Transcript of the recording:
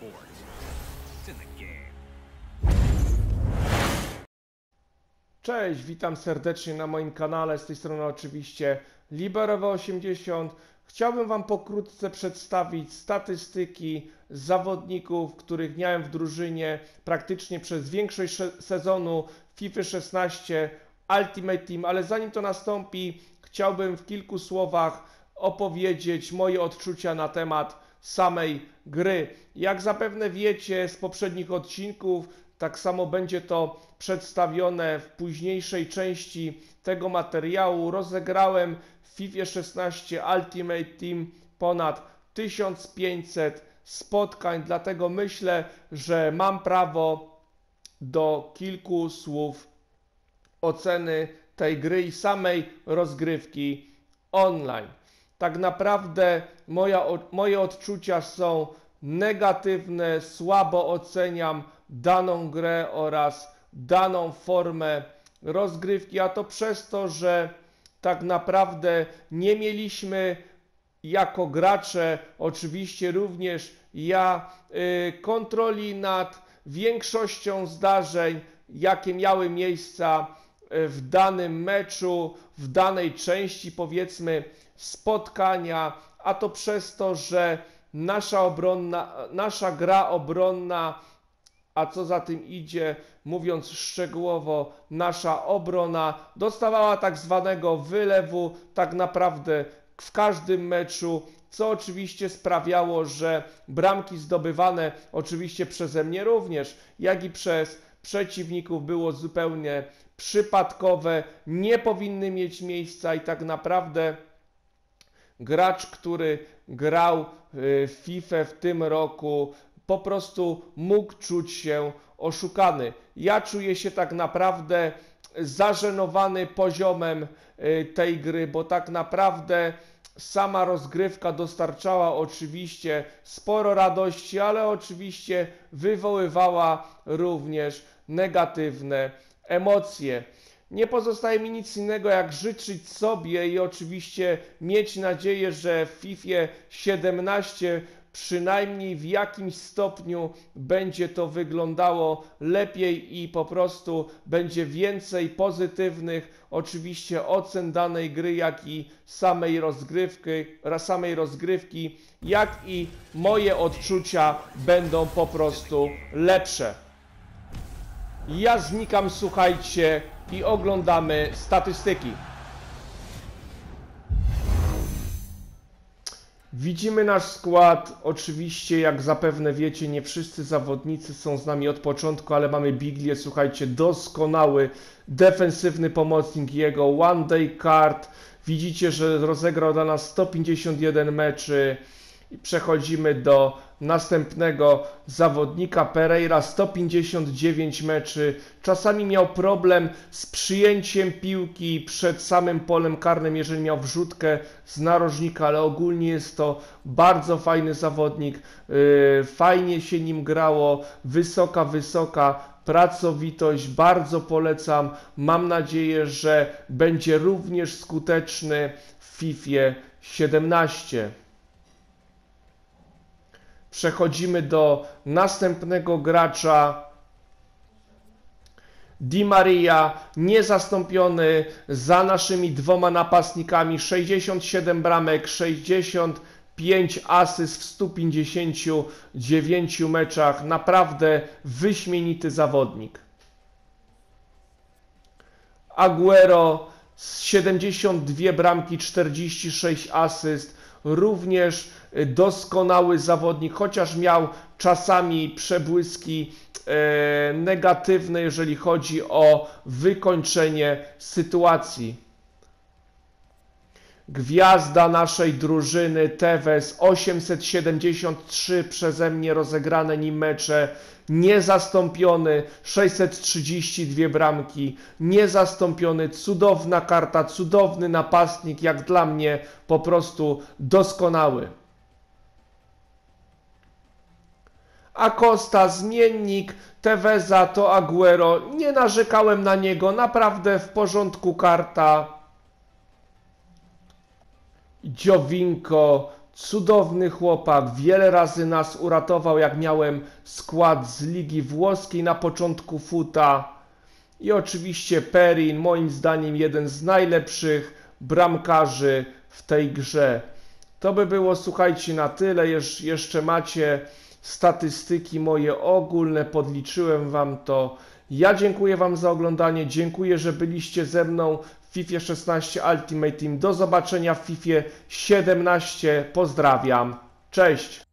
Cześć, witam serdecznie na moim kanale, z tej strony oczywiście Liberowy80. Chciałbym Wam pokrótce przedstawić statystyki zawodników, których miałem w drużynie praktycznie przez większość sezonu FIFA 16 Ultimate Team, ale zanim to nastąpi, chciałbym w kilku słowach opowiedzieć moje odczucia na temat samej gry. Jak zapewne wiecie z poprzednich odcinków, tak samo będzie to przedstawione w późniejszej części tego materiału. Rozegrałem w FIFA 16 Ultimate Team ponad 1500 spotkań, dlatego myślę, że mam prawo do kilku słów oceny tej gry i samej rozgrywki online. Tak naprawdę moje odczucia są negatywne, słabo oceniam daną grę oraz daną formę rozgrywki, a to przez to, że tak naprawdę nie mieliśmy jako gracze, oczywiście również ja, kontroli nad większością zdarzeń, jakie miały miejsca w danym meczu, w danej części, powiedzmy, spotkania, a to przez to, że nasza gra obronna, a co za tym idzie, mówiąc szczegółowo, nasza obrona dostawała tak zwanego wylewu tak naprawdę w każdym meczu, co oczywiście sprawiało, że bramki zdobywane oczywiście przeze mnie również, jak i przez przeciwników było zupełnie przypadkowe, nie powinny mieć miejsca i tak naprawdę gracz, który grał w FIFA w tym roku, po prostu mógł czuć się oszukany. Ja czuję się tak naprawdę zażenowany poziomem tej gry, bo tak naprawdę sama rozgrywka dostarczała oczywiście sporo radości, ale oczywiście wywoływała również negatywne emocje. Nie pozostaje mi nic innego jak życzyć sobie i oczywiście mieć nadzieję, że w FIFA 17 przynajmniej w jakimś stopniu będzie to wyglądało lepiej i po prostu będzie więcej pozytywnych oczywiście ocen danej gry, jak i samej rozgrywki, jak i moje odczucia będą po prostu lepsze. Ja znikam, słuchajcie, i oglądamy statystyki. Widzimy nasz skład. Oczywiście, jak zapewne wiecie, nie wszyscy zawodnicy są z nami od początku, ale mamy Biglię, słuchajcie, doskonały defensywny pomocnik jego, One Day Card. Widzicie, że rozegrał dla nas 151 meczy. I przechodzimy do następnego zawodnika, Pereira, 159 meczy. Czasami miał problem z przyjęciem piłki przed samym polem karnym, jeżeli miał wrzutkę z narożnika, ale ogólnie jest to bardzo fajny zawodnik. Fajnie się nim grało, wysoka pracowitość, bardzo polecam. Mam nadzieję, że będzie również skuteczny w FIFA 17. Przechodzimy do następnego gracza, Di Maria, niezastąpiony za naszymi dwoma napastnikami, 67 bramek, 65 asyst w 159 meczach, naprawdę wyśmienity zawodnik. Aguero, 72 bramki, 46 asyst, również doskonały zawodnik, chociaż miał czasami przebłyski negatywne, jeżeli chodzi o wykończenie sytuacji. Gwiazda naszej drużyny, Tevez, 873 przeze mnie rozegrane nim mecze, niezastąpiony, 632 bramki, niezastąpiony, cudowna karta, cudowny napastnik, jak dla mnie po prostu doskonały. Acosta, zmiennik Teveza to Aguero, nie narzekałem na niego, naprawdę w porządku karta. Giovinco, cudowny chłopak, wiele razy nas uratował, jak miałem skład z Ligi Włoskiej na początku futa. I oczywiście Perin, moim zdaniem jeden z najlepszych bramkarzy w tej grze. To by było, słuchajcie, na tyle. Jeszcze macie statystyki moje ogólne, podliczyłem wam to. Ja dziękuję wam za oglądanie, dziękuję, że byliście ze mną w FIFA 16 Ultimate Team. Do zobaczenia w FIFA 17. Pozdrawiam. Cześć!